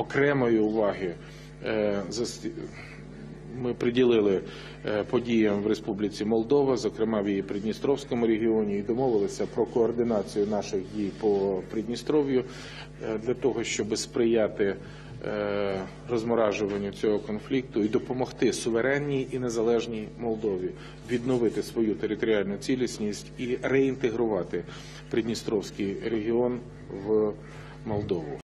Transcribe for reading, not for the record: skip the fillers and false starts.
окремої уваги ми приділили подіям в Республіці Молдова, зокрема в її Придністровському регіоні, і домовилися про координацію наших дій по Придністров'ю для того, щоб сприяти розморажуванню цього конфлікту і допомогти суверенній і незалежній Молдові відновити свою територіальну цілісність і реінтегрувати Придністровський регіон в Молдову.